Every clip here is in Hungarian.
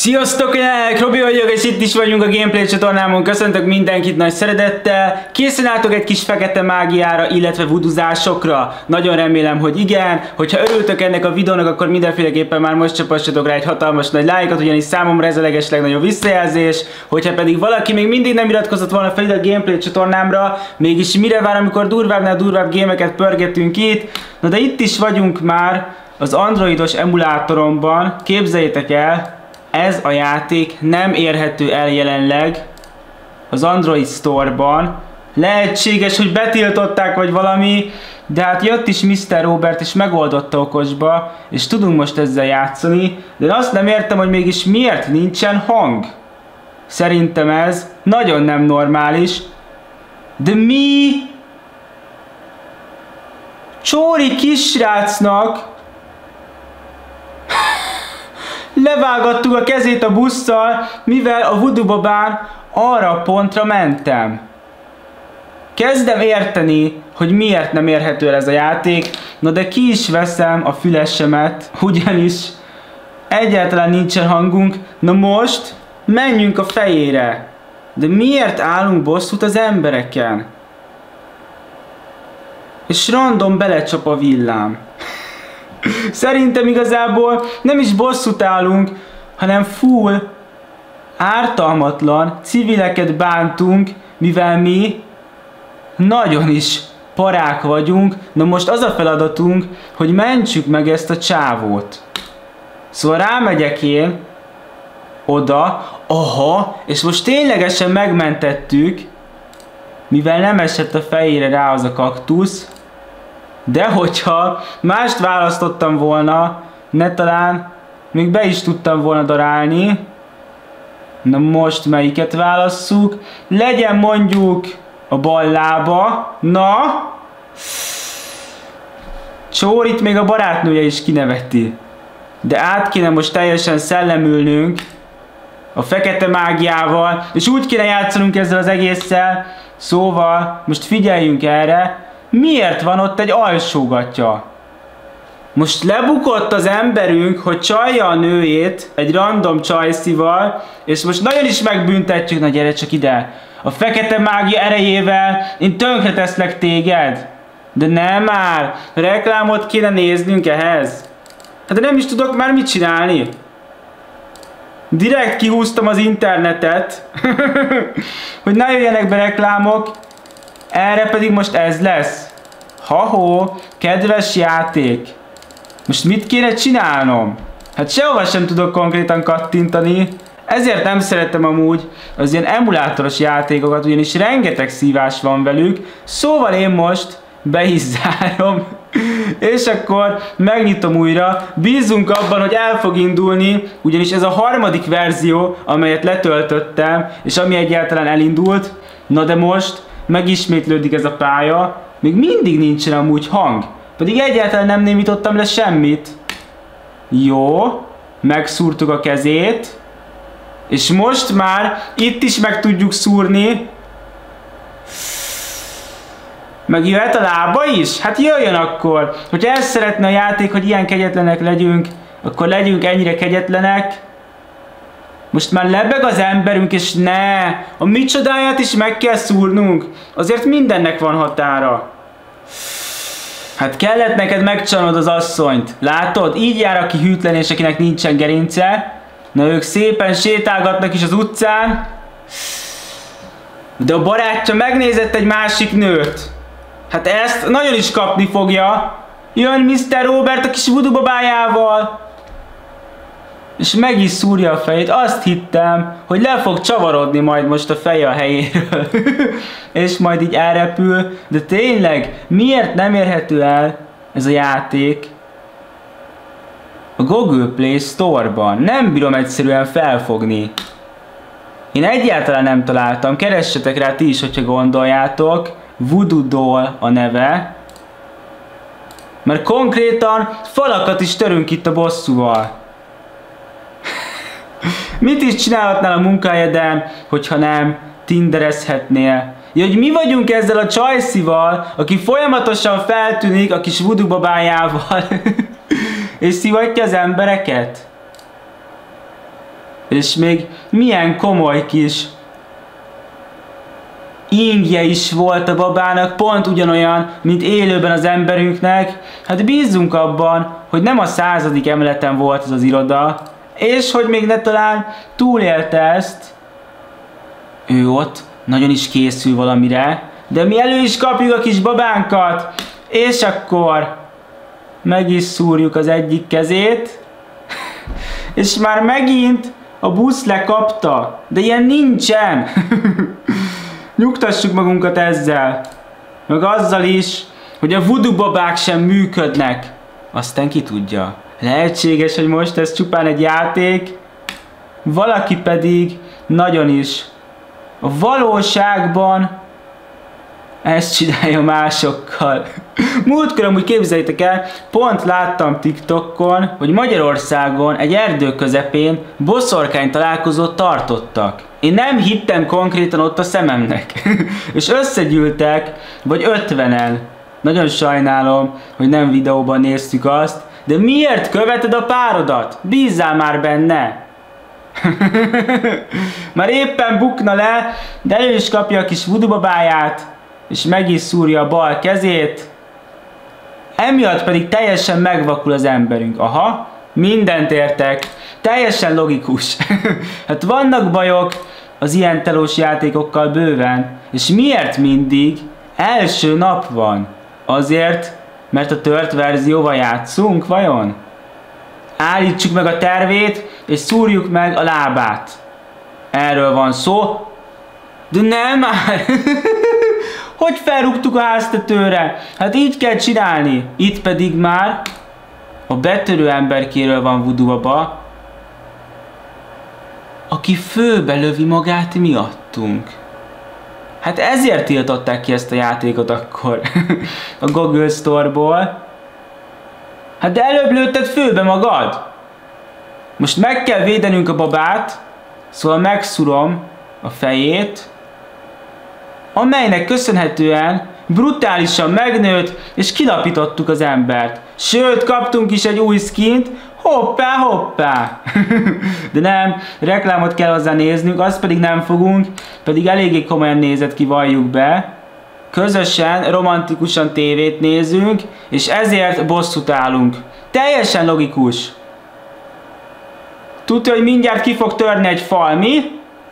Sziasztok, Robi vagyok, és itt is vagyunk a Gameplay csatornámon. Köszöntök mindenkit nagy szeretettel. Készen álltok egy kis fekete mágiára, illetve vuduzásokra? Nagyon remélem, hogy igen. Hogyha örültök ennek a videónak, akkor mindenféleképpen már most csapassatok rá egy hatalmas nagy lájkot, ugyanis számomra ez a legeslegnagyobb visszajelzés. Hogyha pedig valaki még mindig nem iratkozott volna fel ide a Gameplay csatornámra, mégis mire vár, amikor durvábbnál durvább gémeket pörgetünk itt? Na de itt is vagyunk már az androidos emulátoromban. Képzeljétek el, ez a játék nem érhető el jelenleg az Android Store-ban. Lehetséges, hogy betiltották vagy valami, de hát jött is Mr. Robert és megoldotta okosba, és tudunk most ezzel játszani, de azt nem értem, hogy mégis miért nincsen hang. Szerintem ez nagyon nem normális. De mi? Csóri kisrácnak levágattuk a kezét a busszal, mivel a Voodoo babán arra a pontra mentem. Kezdem érteni, hogy miért nem érhető el ez a játék, na de ki is veszem a fülesemet, ugyanis egyáltalán nincsen hangunk. Na most menjünk a fejére. De miért állunk bosszút az embereken? És random belecsap a villám. Szerintem igazából nem is bosszút állunk, hanem full ártalmatlan civileket bántunk, mivel mi nagyon is parák vagyunk. Na most az a feladatunk, hogy mentsük meg ezt a csávót. Szóval rámegyek én oda, aha, és most ténylegesen megmentettük, mivel nem esett a fejére rá az a kaktusz. De hogyha mást választottam volna, ne talán még be is tudtam volna darálni. Na most melyiket válasszuk? Legyen mondjuk a bal lába. Na? Csórit még a barátnője is kineveti. De át kéne most teljesen szellemülnünk a fekete mágiával, és úgy kéne játszanunk ezzel az egésszel. Szóval most figyeljünk erre. Miért van ott egy alsógatja? Most lebukott az emberünk, hogy csalja a nőjét egy random csajszival, és most nagyon is megbüntetjük. Na gyere csak ide! A fekete mágia erejével én tönkreteszlek téged. De nem már! Reklámot kéne néznünk ehhez. Hát de nem is tudok már mit csinálni. Direkt kihúztam az internetet, hogy ne jöjjenek be reklámok. Erre pedig most ez lesz. Ha-ho, kedves játék. Most mit kéne csinálnom? Hát sehova sem tudok konkrétan kattintani. Ezért nem szeretem amúgy az ilyen emulátoros játékokat, ugyanis rengeteg szívás van velük. Szóval én most be is zárom. És akkor megnyitom újra. Bízunk abban, hogy el fog indulni, ugyanis ez a harmadik verzió, amelyet letöltöttem, és ami egyáltalán elindult. Na de most megismétlődik ez a pálya, még mindig nincsen amúgy hang, pedig egyáltalán nem némítottam le semmit. Jó, megszúrtuk a kezét, és most már itt is meg tudjuk szúrni. Megjöhet a lába is? Hát jöjjön akkor! Hogyha ezt szeretne a játék, hogy ilyen kegyetlenek legyünk, akkor legyünk ennyire kegyetlenek. Most már lebeg az emberünk, és ne! A micsodáját is meg kell szúrnunk. Azért mindennek van határa. Hát kellett neked megcsalnod az asszonyt. Látod? Így jár, aki hűtlen és akinek nincsen gerince. Na ők szépen sétálgatnak is az utcán. De a barátja megnézett egy másik nőt. Hát ezt nagyon is kapni fogja. Jön Mr. Robert a kis voodoo babájával. És meg is szúrja a fejét. Azt hittem, hogy le fog csavarodni majd most a feje a helyéről. És majd így elrepül. De tényleg, miért nem érhető el ez a játék a Google Play Store-ban? Nem bírom egyszerűen felfogni. Én egyáltalán nem találtam. Keressetek rá ti is, hogyha gondoljátok. Voodoo Doll a neve. Mert konkrétan falakat is törünk itt a bosszúval. Mit is csinálhatnál a munkahelyeden, hogyha nem tinderezhetnél? Ja, hogy mi vagyunk ezzel a csajszival, aki folyamatosan feltűnik a kis voodoo babájával, és szivatja az embereket? És még milyen komoly kis ingje is volt a babának, pont ugyanolyan, mint élőben az emberünknek. Hát bízzunk abban, hogy nem a 100. emeleten volt ez az iroda, és hogy még ne talán túlélte ezt. Ő ott nagyon is készül valamire, de mi elő is kapjuk a kis babánkat, és akkor meg is szúrjuk az egyik kezét, és már megint a busz lekapta, de ilyen nincsen. Nyugtassuk magunkat ezzel, meg azzal is, hogy a voodoo babák sem működnek. Aztán ki tudja. Lehetséges, hogy most ez csupán egy játék, valaki pedig nagyon is a valóságban ezt csinálja másokkal. Múltkor amúgy képzeljétek el, pont láttam TikTokon, hogy Magyarországon egy erdő közepén boszorkány találkozót tartottak. Én nem hittem konkrétan ott a szememnek. És összegyűltek, vagy 50-en. Nagyon sajnálom, hogy nem videóban néztük azt, de miért követed a párodat? Bízzál már benne! Már éppen bukna le, de elő is kapja a kis voodoo babáját, és meg is szúrja a bal kezét. Emiatt pedig teljesen megvakul az emberünk. Aha, mindent értek. Teljesen logikus. Hát vannak bajok az ilyen telós játékokkal bőven. És miért mindig első nap van? Azért, mert a tört verzióval játszunk, vajon? Állítsuk meg a tervét, és szúrjuk meg a lábát. Erről van szó. De nem már! Hogy felrúgtuk a háztetőre? Hát így kell csinálni. Itt pedig már a betörő emberkéről van voodoo baba, aki főbe lövi magát miattunk. Hát ezért tiltották ki ezt a játékot akkor a Google Store-ból. Hát de előbb lőtted főbe magad. Most meg kell védenünk a babát, szóval megszúrom a fejét, amelynek köszönhetően brutálisan megnőtt, és kilapítottuk az embert. Sőt, kaptunk is egy új skint, hoppá, hoppá! De nem, reklámot kell hozzá néznünk, azt pedig nem fogunk, pedig eléggé komolyan nézett ki, valljuk be. Közösen, romantikusan tévét nézünk, és ezért bosszút állunk. Teljesen logikus. Tudja, hogy mindjárt ki fog törni egy fal, mi?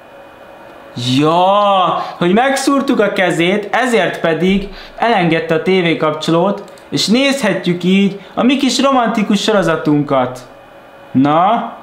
Ja, hogy megszúrtuk a kezét, ezért pedig elengedte a tévékapcsolót, és nézhetjük így a mi kis romantikus sorozatunkat. Na?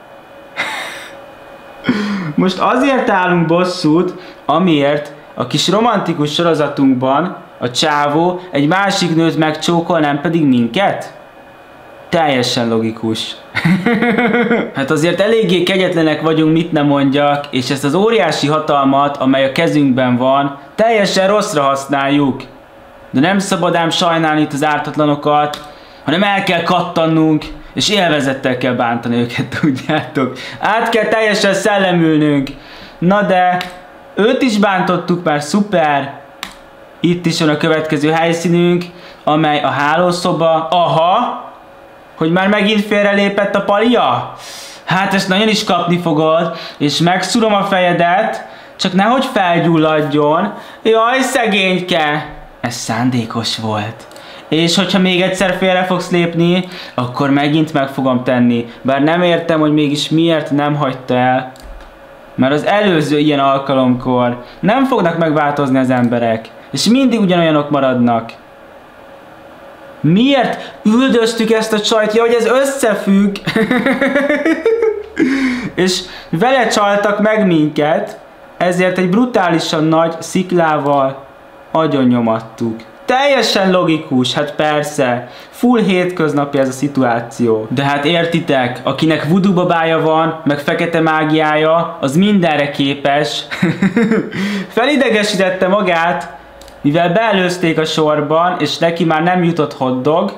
Most azért állunk bosszút, amiért a kis romantikus sorozatunkban a csávó egy másik nőt megcsókol, nem pedig minket? Teljesen logikus. Hát azért eléggé kegyetlenek vagyunk, mit nem mondjak, és ezt az óriási hatalmat, amely a kezünkben van, teljesen rosszra használjuk. De nem szabad ám sajnálni itt az ártatlanokat, hanem el kell kattannunk, és élvezettel kell bántani őket, tudjátok. Át kell teljesen szellemülnünk. Na de, őt is bántottuk már, szuper. Itt is van a következő helyszínünk, amely a hálószoba. Aha! Hogy már megint félrelépett a palia? Hát ezt nagyon is kapni fogod, és megszúrom a fejedet, csak nehogy felgyulladjon. Jaj, szegényke! Ez szándékos volt. És hogyha még egyszer félre fogsz lépni, akkor megint meg fogom tenni. Bár nem értem, hogy mégis miért nem hagyta el. Mert az előző ilyen alkalomkor nem fognak megváltozni az emberek, és mindig ugyanolyanok maradnak. Miért üldöztük ezt a csajt? Ja, hogy ez összefügg. És vele csaltak meg minket, ezért egy brutálisan nagy sziklával agyonnyomattuk. Teljesen logikus, hát persze. Full hétköznapi ez a szituáció. De hát értitek, akinek voodoo babája van, meg fekete mágiája, az mindenre képes. Felidegesítette magát, mivel beelőzték a sorban, és neki már nem jutott hotdog.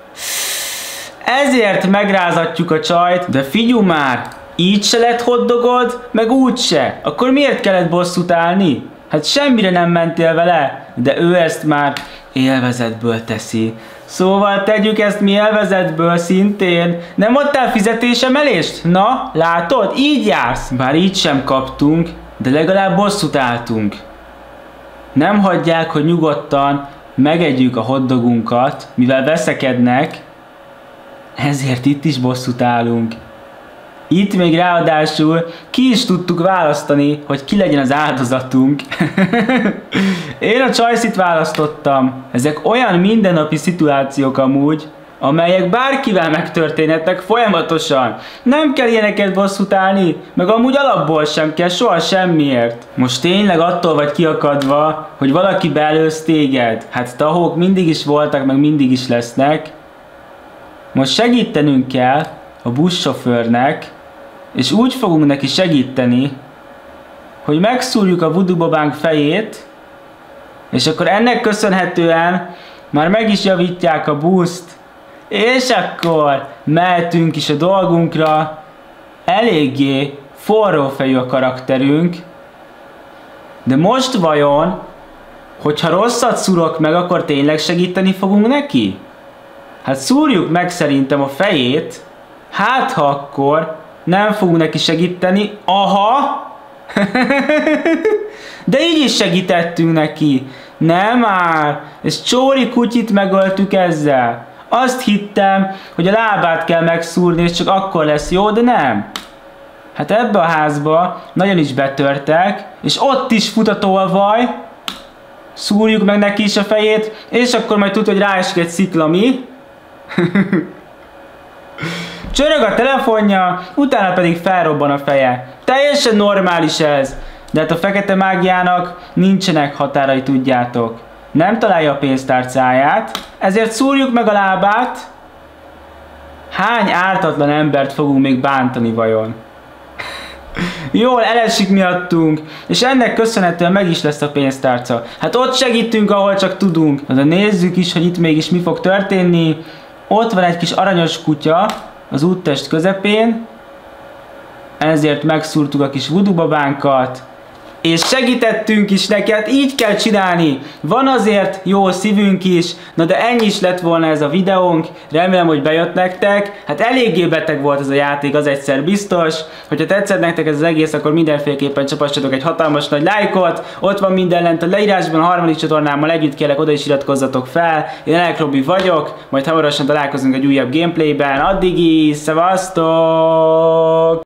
Ezért megrázatjuk a csajt, de figyelj már, így se lett hotdogod, meg úgy se. Akkor miért kellett bosszút állni? Hát semmire nem mentél vele, de ő ezt már élvezetből teszi. Szóval tegyük ezt mi élvezetből szintén. Nem adtál fizetésemelést? Na, látod? Így jársz. Bár így sem kaptunk, de legalább bosszút álltunk. Nem hagyják, hogy nyugodtan megegyük a hotdogunkat, mivel veszekednek, ezért itt is bosszút állunk. Itt még ráadásul ki is tudtuk választani, hogy ki legyen az áldozatunk. Én a Csajszit választottam. Ezek olyan mindennapi szituációk amúgy, amelyek bárkivel megtörténhetnek folyamatosan. Nem kell ilyeneket bosszút állni, meg amúgy alapból sem kell, soha semmiért. Most tényleg attól vagy kiakadva, hogy valaki beelőz téged. Hát tahók mindig is voltak, meg mindig is lesznek. Most segítenünk kell a buszsofőrnek, és úgy fogunk neki segíteni, hogy megszúrjuk a voodoo babánk fejét, és akkor ennek köszönhetően már meg is javítják a buszt, és akkor mehetünk is a dolgunkra. Eléggé forrófejű a karakterünk, de most vajon, hogyha rosszat szúrok meg, akkor tényleg segíteni fogunk neki? Hát szúrjuk meg szerintem a fejét, hát ha akkor nem fogunk neki segíteni. Aha! De így is segítettünk neki. Nem már! És Csóri kutyit megöltük ezzel. Azt hittem, hogy a lábát kell megszúrni, és csak akkor lesz jó, de nem. Hát ebbe a házba nagyon is betörtek, és ott is fut a tolvaj. Szúrjuk meg neki is a fejét, és akkor majd tudja, hogy ráesik egy sziklami. Csörög a telefonja, utána pedig felrobban a feje. Teljesen normális ez. De hát a fekete mágiának nincsenek határai, tudjátok. Nem találja a pénztárcáját, ezért szúrjuk meg a lábát. Hány ártatlan embert fogunk még bántani vajon? Jól elesik miattunk, és ennek köszönhetően meg is lesz a pénztárca. Hát ott segítünk, ahol csak tudunk. De nézzük is, hogy itt mégis mi fog történni. Ott van egy kis aranyos kutya az úttest közepén, ezért megszúrtuk a kis voodoo babánkat, és segítettünk is neki, hát így kell csinálni. Van azért jó szívünk is, na de ennyi is lett volna ez a videónk, remélem, hogy bejött nektek. Hát eléggé beteg volt ez a játék, az egyszer biztos. Hogyha tetszett nektek ez az egész, akkor mindenféleképpen csapassatok egy hatalmas nagy lájkot. Ott van minden lent a leírásban, a harmadik csatornámmal együtt, kérlek, oda is iratkozzatok fel. Én Elek Robi vagyok, majd hamarosan találkozunk egy újabb gameplayben. Addig is, szevasztok!